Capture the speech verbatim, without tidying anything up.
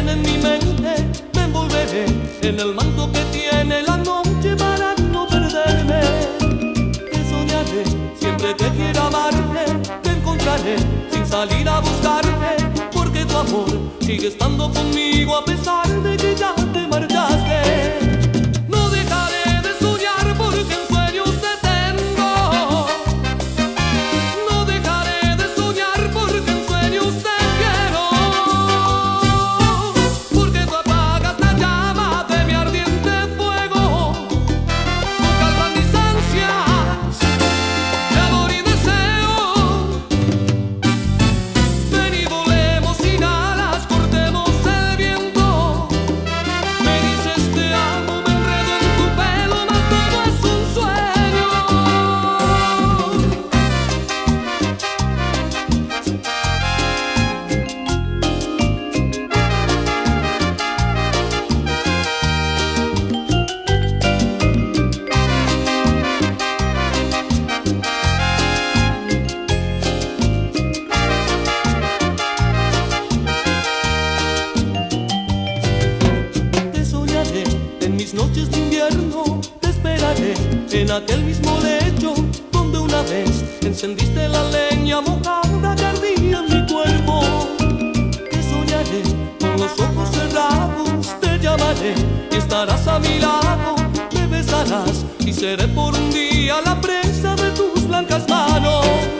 viene en mi mente, me envolveré en el manto que tiene la noche para no perderme. Te soñaré siempre que quiera amarte, te encontraré sin salir a buscarte, porque tu amor sigue estando conmigo a pesar de que ya te marchaste. No dejaré de soñar porque en sueños te tengo. No dejaré de soñar porque en sueños te quiero. Porque tú apagas la llama de mi ardiente fuego con calma mis ansias de amor y deseo. Ven y volemos sin alas, cortemos el viento. Me dices te amo, me enredo en tu pelo, mas todo es un sueño. Te soñaré en mis noches de invierno, te esperaré en aquel mismo lecho donde una vez encendiste la leña mojada que ardía en mi cuerpo. Te soñaré con los ojos cerrados, te llamaré y estarás a mi lado. Me besarás y seré por un día la presa de tus blancas manos.